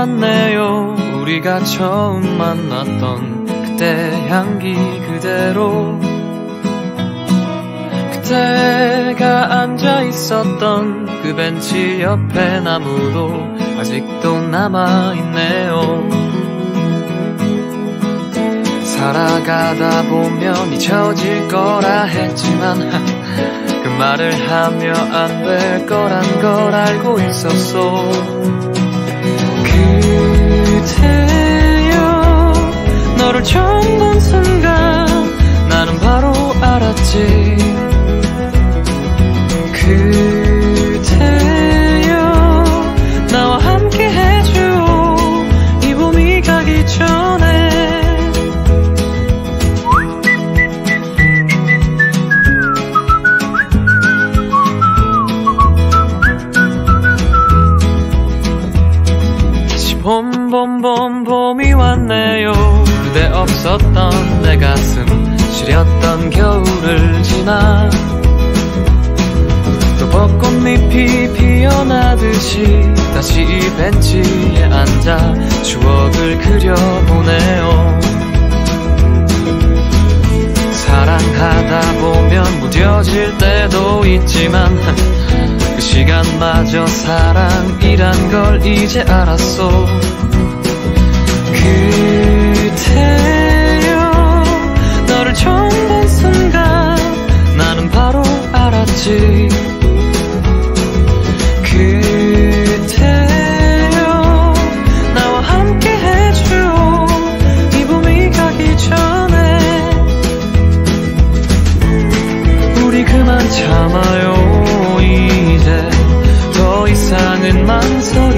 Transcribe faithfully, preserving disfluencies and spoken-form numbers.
왔네요. 우리가 처음 만났던 그때 향기 그대로, 그때가 앉아있었던 그 벤치 옆에 나무도 아직도 남아있네요. 살아가다 보면 잊혀질 거라 했지만 그 말을 하며 안 될 거란 걸 알고 있었어. 그대여, 너를 처음 본 순간 나는 바로 알았지. 그대여, 나와 함께 해줘 이 봄이 가기 전에. 봄, 봄, 봄, 봄이 왔네요. 그대 없었던 내 가슴 시렸던 겨울을 지나 또 벚꽃잎이 피어나듯이 다시 이 벤치에 앉아 추억을 그려보네요. 사랑하다 보면 무뎌질 때도 있지만 그 시간마저 사랑이란 걸 이제 알았어. 그대여, 너를 처음 본 순간 나는 바로 알았지. 그대여, 나와 함께 해줘 이 봄이 가기 전에. 우리 그만 참아요. 이제 더 이상은 망설이지